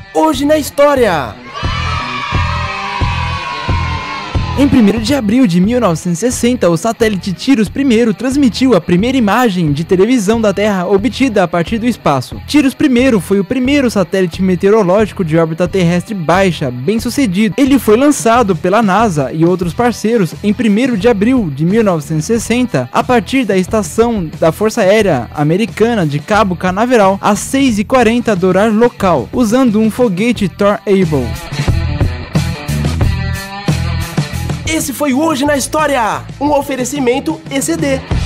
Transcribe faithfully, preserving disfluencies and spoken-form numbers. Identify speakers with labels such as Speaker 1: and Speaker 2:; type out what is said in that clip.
Speaker 1: Hoje na História. Em primeiro de abril de mil novecentos e sessenta, o satélite Tiros I transmitiu a primeira imagem de televisão da Terra obtida a partir do espaço. Tiros I foi o primeiro satélite meteorológico de órbita terrestre baixa bem sucedido. Ele foi lançado pela NASA e outros parceiros em primeiro de abril de mil novecentos e sessenta, a partir da estação da Força Aérea Americana de Cabo Canaveral, às seis e quarenta do horário local, usando um foguete Thor Able.
Speaker 2: Esse foi o Hoje na História, um oferecimento E C D.